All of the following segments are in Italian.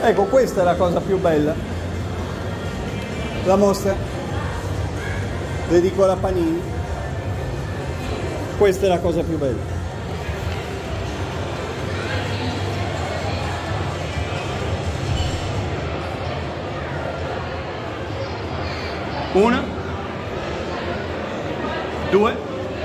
Ecco, questa è la cosa più bella. La mostra dedico alla Panini. Questa è la cosa più bella. Una, due,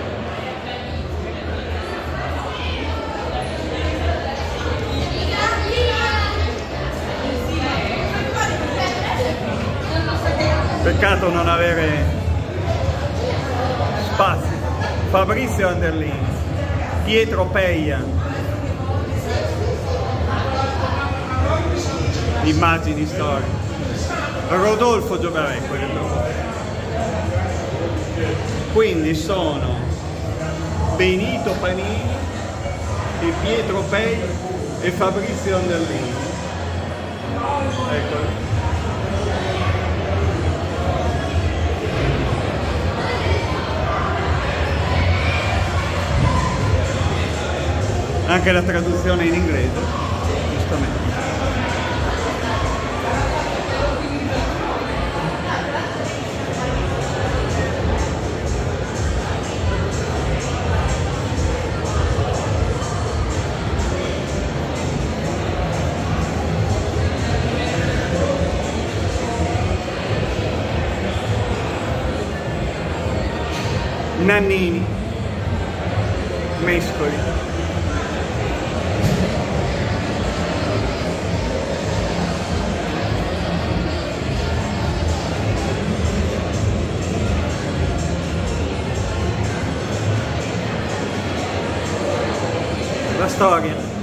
peccato non avere spazio. Fabrizio Anderlini, Pietro Peia, immagini storiche, Rodolfo Giovarecco. Quindi sono Benito Panini e Pietro Peia e Fabrizio Anderlini. Eccolo. Anche la traduzione in inglese, giustamente. Nannini, Mescoli. La storia.